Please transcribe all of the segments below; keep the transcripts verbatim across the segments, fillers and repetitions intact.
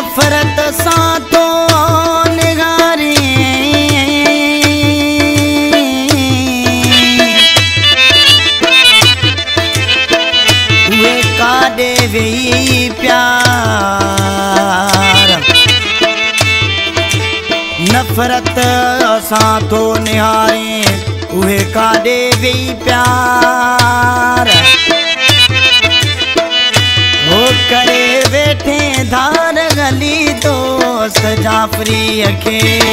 नफरत सां तो निगारी उहे काॾे वेही प्यार नफरत सां तो निहारी उहे काॾे वेही प्यार हो करे वेठे धार गली दोस्त जाफरी खे।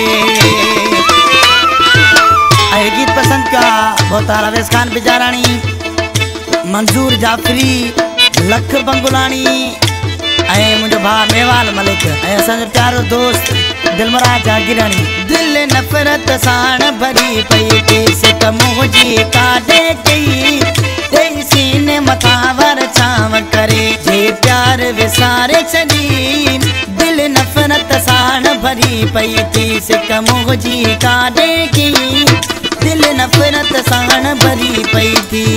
ये गीत पसंद का बहुत रवेश खान बिजारानी, मंजूर जाफरी, लख बंगुलानी, मुझो भा मेवाल मलिक, असांजो प्यारो दोस्त दिलमराज जागीरानी। दिल नफरत साण भरी पई केस कमोजी काॾे कई तेरी सीने मथा वर छाव करे जे प्यार विसारे छॾी। दिल नफरत साण भरी पई केस कमोजी काॾे कई दिल नफरत साण भरी पई थी।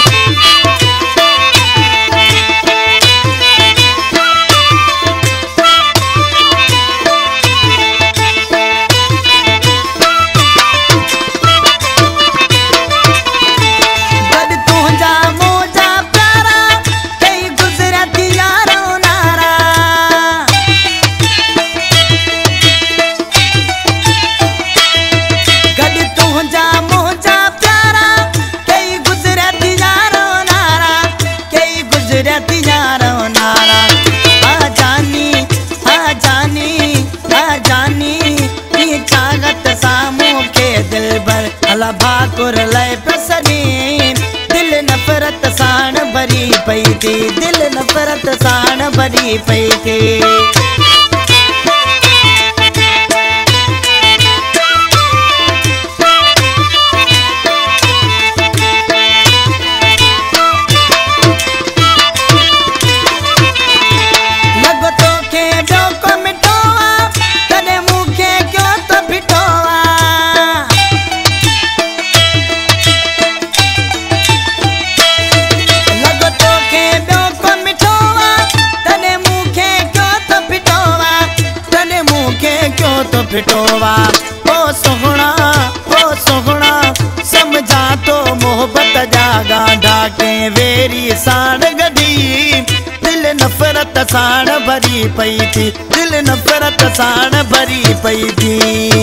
भाकुर लय पसनी दिल नफरत साण भरी पई थी, दिल नफरत साण भरी पई थी। फिटोवा ओ सोहना ओ सोहना समझा तो मोहब्बत जा गांधा के वेरी साण गढ़ी। दिल नफरत साण भरी पई थी, दिल नफरत साण भरी पई थी।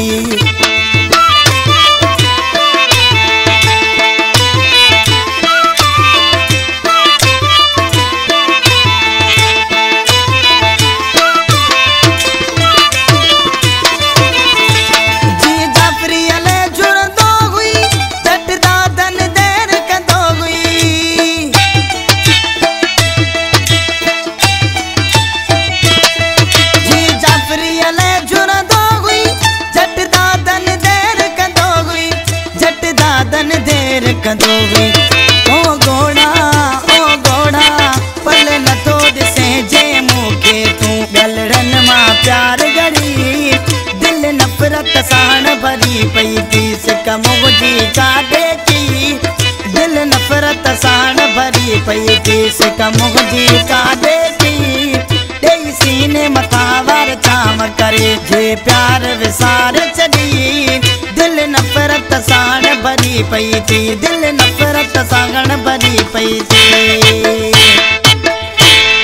ओ गोड़ा ओ गोड़ा पल न तो दिसे जे मूंखे तूं गलड़न मां प्यार गड़ी। दिल नफरत साण भरी पई थी सिक मुंहिंजी काॾे की दिल नफरत साण भरी पई थी सिक मुंहिंजी काॾे की ॾेई सीने मथा वार छाम करे जे प्यार विसारे छॾी। दिल नफरत साण भरी पई थी, दिल नफरत साण भरी पई थी।